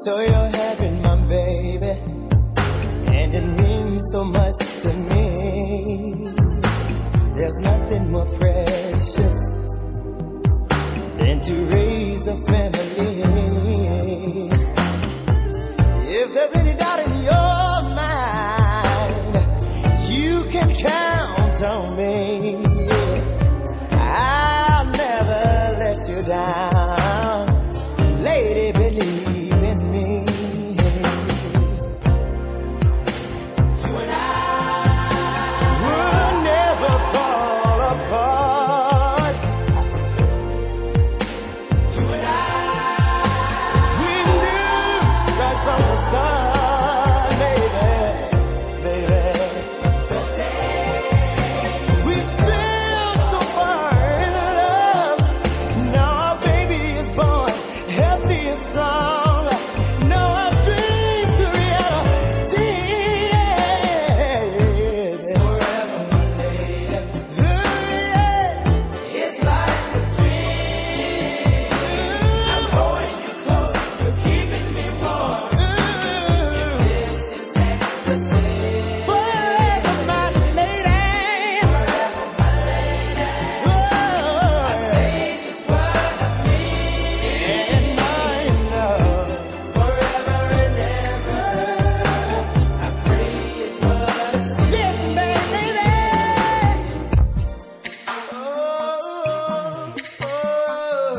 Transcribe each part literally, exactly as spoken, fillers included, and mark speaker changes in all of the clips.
Speaker 1: So you're having my baby, and it means so much to me. There's nothing more precious than to raise a family. If there's any doubt in your mind, you can count on me. I'll never let you down, lady, believe in me. You and I will never fall apart. You and I, we knew right from the start, baby, baby. The day we feel so far in love, now our baby is born, healthy and strong. Now our dreams are reality. Forever, my lady. It's like a dream. I'm holding you close, you're keeping me warm. This is ecstasy. Forever, my lady. Forever, my lady. I say just what I mean. And mine love. Forever and ever. I pray it's what I see. Yes, baby. Oh, oh,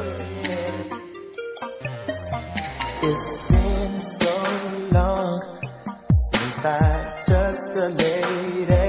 Speaker 1: yeah. It's been so long since I touched a lady,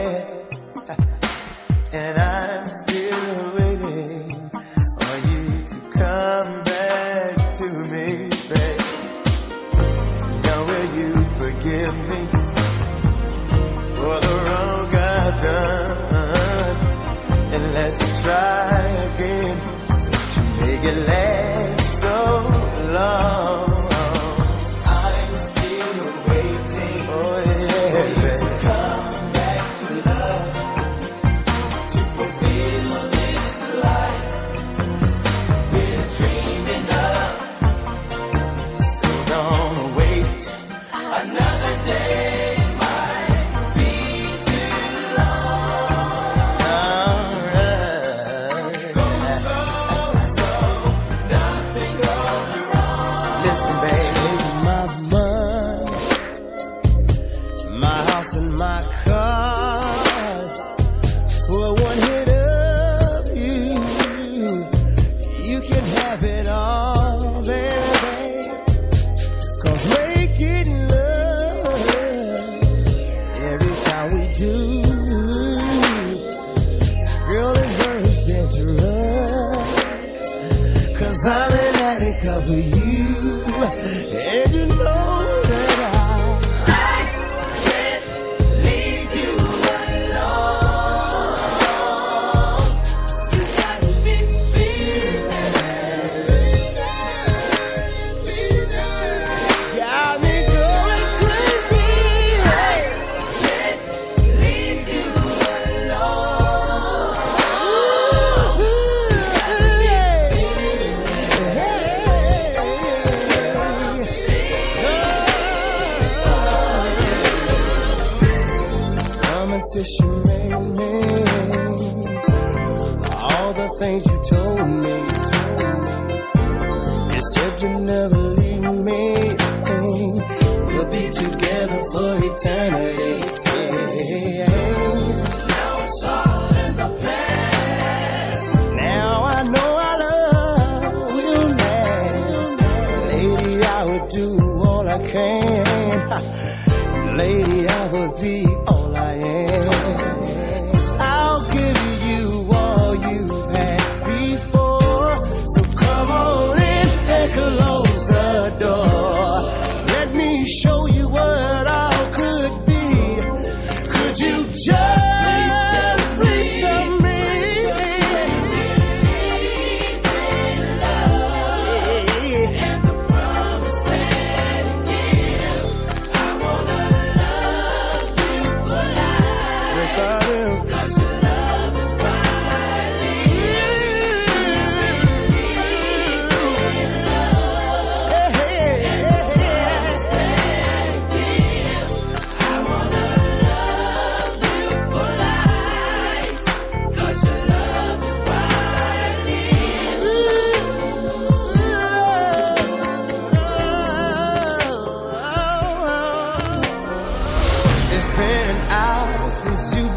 Speaker 1: and I'm still waiting on you to come back to me, babe. Now will you forgive me for the wrong I've done? And let's try again to make it last so long. I'm still waiting oh, yeah, for you to come back to love, to fulfill this life we're dreaming of. So don't wait another day. Might be too long. Alright. Go slow, so nothing goes wrong. Listen, baby, my money, my house and my cars, for one hit of you, you can have it all, baby. Cause making love every time we do, girl, is worse than drugs. Cause I'm an addict of you, and you know that I can't leave you alone. You got me feeling, got me going crazy. I can't leave you alone. Promises you made me, all the things you told me, you said you'd never leave me. We'll be together for eternity. Now it's all in the past. Now I know our love will last. Lady, I would do all I can. Lady, I would be all I am. I'll give you all you've had before. So come on in and close the door. Let me show you what all could be. Could you just please tell me? And the promise that it gives, I wanna love you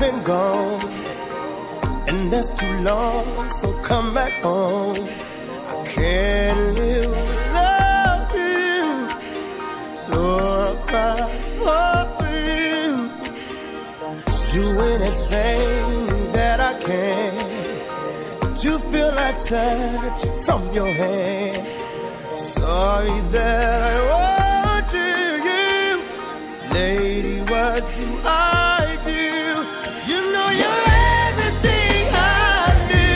Speaker 1: been gone, and that's too long, so come back home. I can't live without you, so I'll cry for you. Do anything that I can to feel that touch from your hand. Sorry that I want you, lady, what do I do? You know you're everything I do.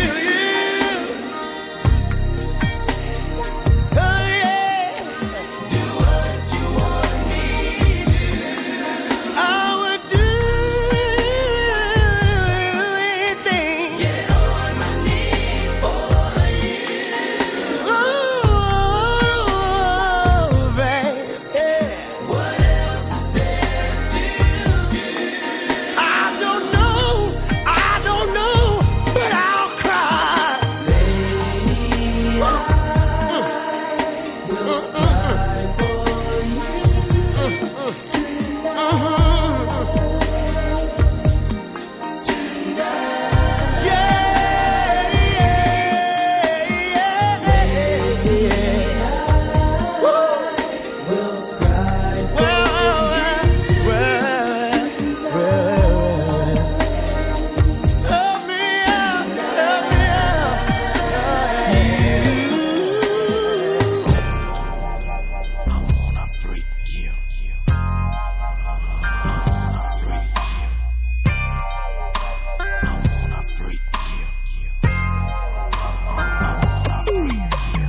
Speaker 1: Oh yeah, do what you want me to. I would do anything. Get on my knees for you. Ooh, baby, yeah. What else is there to do? I don't know, I don't know, but I'll cry. Lady, I will cry for you tonight. Yeah, yeah, yeah. Woo. Will cry for you. Well, well, well. Help me out, help me out. I wanna freak you. I wanna freak you. I wanna freak you. I wanna freak you.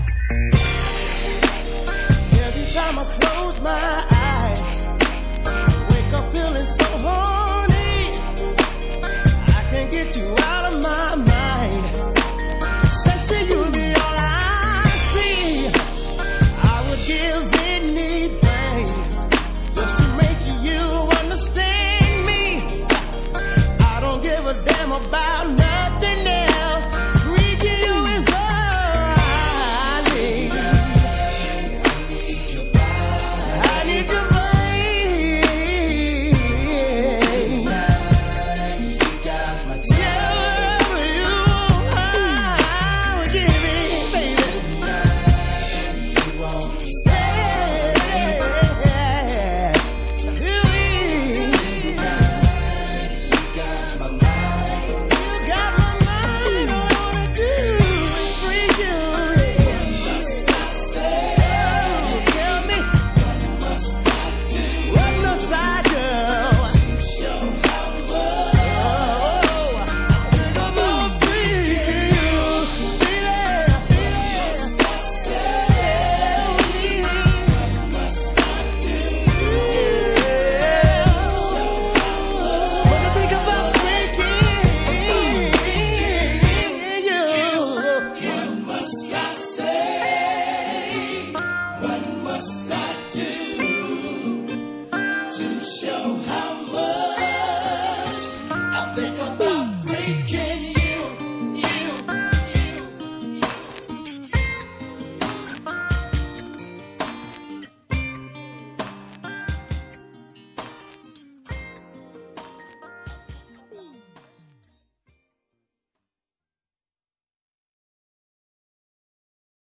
Speaker 1: Every time I close my eyes, I wake up feeling so horny. I can't get you out of my mind. Sexy, you be all I see. I would give